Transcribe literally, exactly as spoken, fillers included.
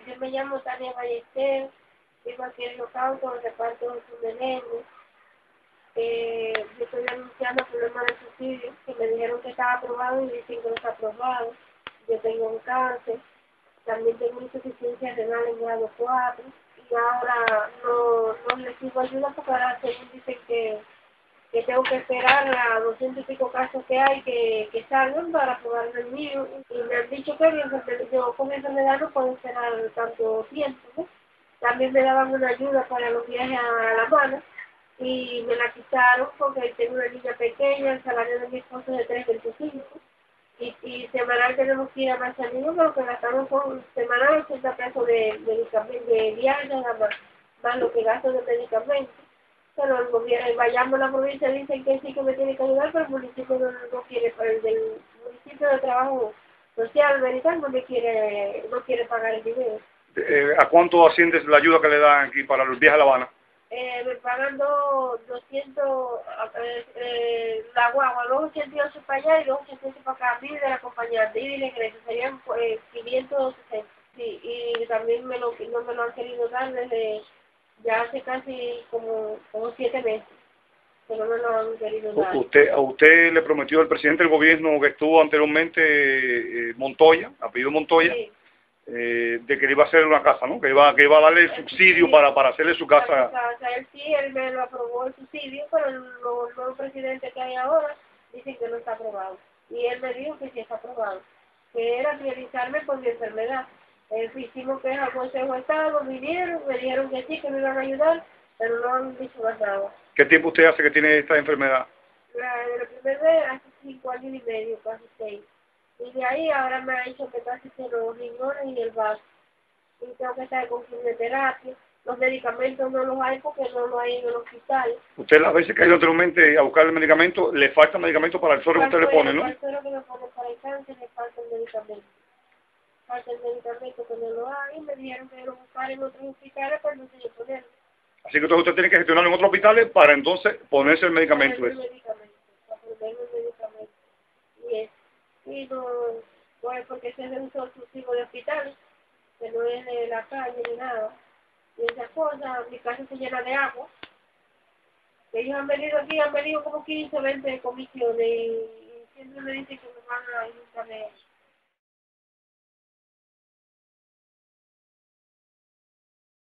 yo me llamo Tania Ballester, vivo aquí en Locauto, en reparto de Menéndez. Eh, yo estoy denunciando problemas de subsidio, que me dijeron que estaba aprobado y dicen que no está aprobado. Yo tengo un cáncer, también tengo insuficiencia renal en grado cuatro, y ahora no, no recibo ayuda porque ahora según dicen que, que tengo que esperar a doscientos y pico casos que hay que, que salgan para aprobar el mío, y me han dicho que yo con enfermedad no puedo esperar tanto tiempo, ¿no? También me daban una ayuda para los viajes a La Habana, y me la quitaron porque tengo una niña pequeña, el salario de mi esposo es de tres veinticinco, y, y semanal tenemos que ir a Manzanillo, pero que gastamos con semanal ochenta pesos de, de, de viaje nada más, más lo que gasto de medicamentos. Pero el gobierno, vayamos a la provincia, dicen que sí que me tiene que ayudar, pero el municipio no, no quiere, el del municipio de trabajo social americano no me quiere, no quiere pagar el dinero. Eh, ¿A cuánto asciende la ayuda que le dan aquí para los viajes a La Habana? Eh, me pagan dos, doscientos, eh, eh, la guagua, dos ochenta y ocho para allá y dos ochenta y ocho para acá, mil de la compañía, de ida y regreso, serían eh, quinientos sesenta. Sí, y también me lo, no me lo han querido dar desde ya hace casi como, como siete meses, que no me lo han querido dar. ¿Usted, a usted le prometió el presidente del gobierno que estuvo anteriormente, eh, Montoya, apellido Montoya? Sí. Eh, de que le iba a hacer una casa, ¿no? Que iba, que iba a darle el subsidio sí, para, para hacerle su casa. O sea, él sí, él me lo aprobó el subsidio, pero el nuevo, nuevo presidente que hay ahora dice que no está aprobado. Y él me dijo que sí está aprobado, que era priorizarme por mi enfermedad. Eh, hicimos queja al Consejo de Estado, vinieron, me dijeron que sí, que me iban a ayudar, pero no han dicho más nada. ¿Qué tiempo usted hace que tiene esta enfermedad? La, de la primera vez hace cinco años y medio, casi seis. Y de ahí ahora me ha hecho que casi se los riñones y el vaso. Y tengo que estar con quimioterapia. Los medicamentos no los hay porque no los hay en el hospital. Usted las veces que ha ido anteriormente a buscar el medicamento, le falta medicamento para el suero que usted le pone, ¿no? Para el suero que me pone para el cáncer le falta el medicamento. Falta el medicamento que no lo hay y me dijeron que lo buscar en otros hospitales para no se ponerlo. Así que entonces usted tiene que gestionarlo en otros hospitales para entonces ponerse el medicamento. Para el medicamento, para ponerme el medicamento. Y es, y no, no es porque ese es un exclusivo de hospitales, que no es de la calle ni nada. Y esas cosas, mi casa se llena de agua. Ellos han venido aquí, han venido como quince, veinte comisiones y, y siempre me dicen que me van a ayudar.